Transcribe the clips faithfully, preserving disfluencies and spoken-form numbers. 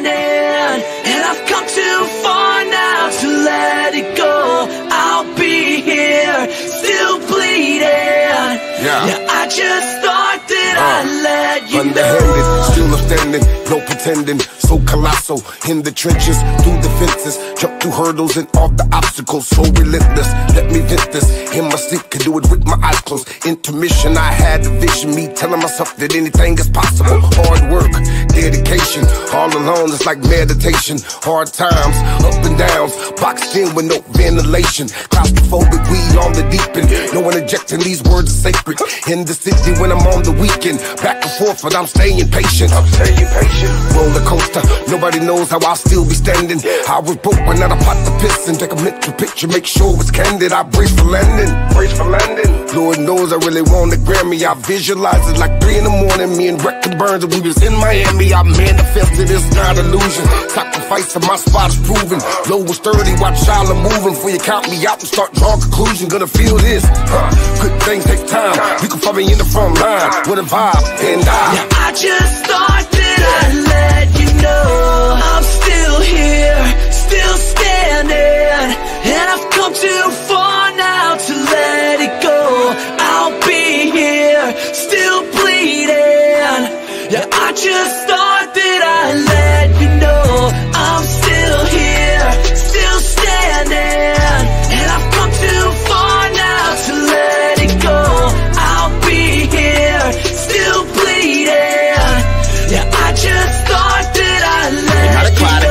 standing, and I've come too far now to let it go. I'll be here, still bleeding. Yeah, yeah I just thought that uh, I'd let you underhanded, know. Still standing, no pretending. So colossal, in the trenches, through the fences, jump through hurdles and off the obstacles. So relentless, let me vent this. In my sleep, can do it with my eyes closed. Intermission, I had the vision, me telling myself that anything is possible. Hard work, dedication, all alone, it's like meditation. Hard times, up and downs, boxed in with no ventilation. Claustrophobic, we on the deep end. No one injecting, these words are sacred. In the city when I'm on the weekend, back and forth, but I'm staying patient. I'm staying patient. Roller coaster, nobody knows how I'll still be standing. I was broke, but now I pot the piston. Take a mental picture, make sure it's candid. I brace for landing, brace for landing. Lord knows I really want a Grammy. I visualize it like three in the morning. Me and Rector Burns, and we was in Miami. I manifested, it's not illusion. Sacrifice of my spot is proven. Low was thirty, watch y'all are moving. Before you count me out and start drawing conclusions. Gonna feel this, huh? Good things take time. You can find me in the front line with a vibe and I. Yeah, I just thought that I'd let you know I'm still here, still standing, and I've come too far now to let it go. I'll be here, still bleeding. Yeah, I just thought that I'd let you know I'm still here, still standing, and I've come too far now to let it go. I'll be here, still bleeding. Yeah, I just thought that I'd let you know.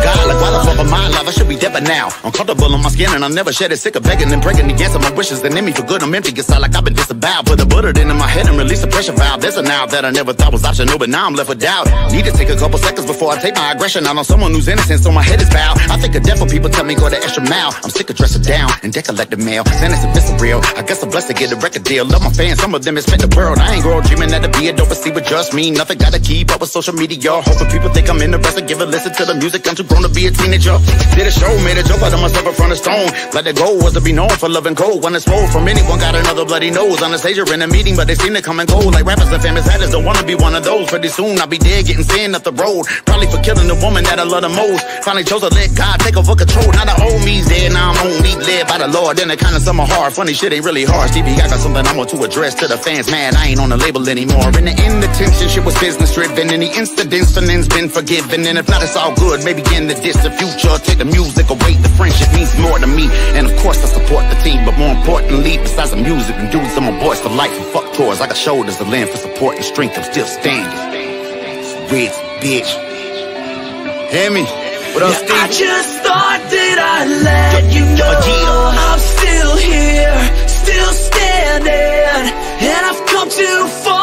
My love, I should be dead by now. Uncomfortable on my skin and I'm never shedding. Sick of begging and breaking against my wishes. Then in me for good, I'm empty. It's all like I've been disavowed. Put a bullet in my head and release the pressure valve. There's a now that I never thought was optional, but now I'm left with doubt. Need to take a couple seconds before I take my aggression out on someone who's innocent, so my head is bowed. I think of death when people tell me go the extra mile. I'm sick of dressing down and deck collect the mail. Then it's a bit surreal. I guess I'm blessed to get a record deal. Love my fans, some of them has spent the world. I ain't grow dreaming that'll be a dope, but see what just me. Nothing gotta keep up with social media. Hoping people think I'm interested. Give a listen to the music. I'm too grown to be a teenager. Did a show, made a joke out of myself in front of stone. Let it go was to be known for loving cold. When it's rolled from anyone, got another bloody nose. On the stage or in a meeting, but they seem to come and go. Like rappers and famous actors don't wanna be one of those. Pretty soon I'll be dead, getting sand up the road. Probably for killing the woman that I love the most. Finally chose to let God take over control. Now the old me's dead, now I'm only led by the Lord. Then it kinda summer hard. Funny shit ain't really hard. Stevie, I got something I want to address to the fans. Man, I ain't on the label anymore. In the end, the tension shit was business driven. And the incidents for men's been forgiven. And if not, it's all good. Maybe in the distant future, take the music away. The friendship means more to me. And of course I support the team, but more importantly, besides the music and dudes, I'm a boys for life and fuck tours. I got shoulders to lend for support and strength. I'm still standing. Rich bitch. Hear me? What else, yeah, I just thought that I'd let you know I'm still here, still standing, and I've come too far